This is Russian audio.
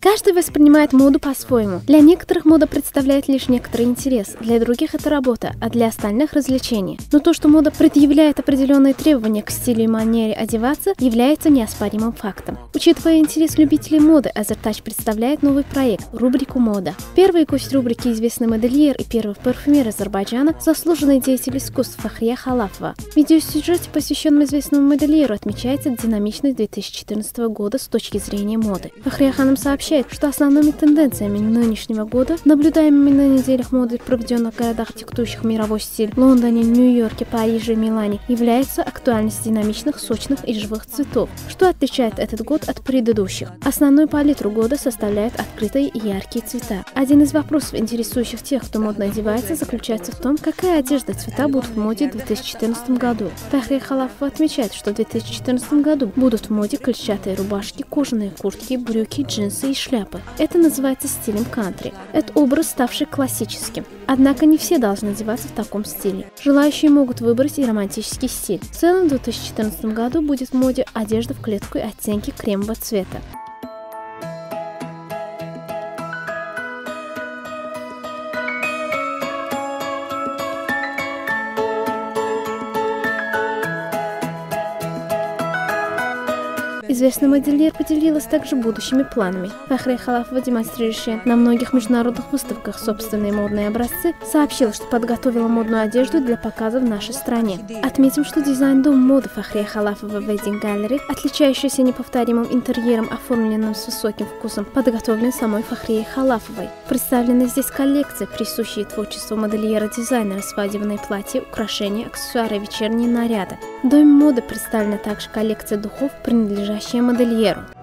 Каждый воспринимает моду по-своему. Для некоторых мода представляет лишь некоторый интерес, для других это работа, а для остальных развлечение. Но то, что мода предъявляет определенные требования к стилю и манере одеваться, является неоспоримым фактом. Учитывая интерес любителей моды, Азертач представляет новый проект – рубрику «Мода». Первый гость рубрики – известный модельер и первый парфюмер Азербайджана, заслуженный деятель искусств Фахрия Халафова. В видеосюжете, посвященном известному модельеру, отмечается динамичность 2014 года с точки зрения моды. Фахрия Ханым сообщает, что основными тенденциями нынешнего года, наблюдаемыми на неделях моды, проведенных в городах, диктующих мировой стиль Лондоне, Нью-Йорке, Париже и Милане, является актуальность динамичных, сочных и живых цветов, что отличает этот год от предыдущих. Основную палитру года составляют открытые и яркие цвета. Один из вопросов, интересующих тех, кто модно одевается, заключается в том, какая одежда и цвета будут в моде в 2014 году. Фахрия Халафова отмечает, что в 2014 году будут в моде клетчатые рубашки, кожаные куртки, брюки, джинсы и шляпы. Это называется стилем кантри. Это образ, ставший классическим. Однако не все должны одеваться в таком стиле. Желающие могут выбрать и романтический стиль. В целом в 2014 году будет в моде одежда в клетку и оттенки кремового цвета. Известный модельер поделилась также будущими планами. Фахрия Халафова, демонстрирующая на многих международных выставках собственные модные образцы, сообщила, что подготовила модную одежду для показа в нашей стране. Отметим, что дизайн-дом моды Фахрия Халафова Wedding Gallery, отличающийся неповторимым интерьером, оформленным с высоким вкусом, подготовлен самой Фахрией Халафовой. Представлены здесь коллекции, присущие творчеству модельера-дизайнера: свадебные платья, украшения, аксессуары, вечерние наряды. В доме моды представлена также коллекция духов, принадлежащая модельеру.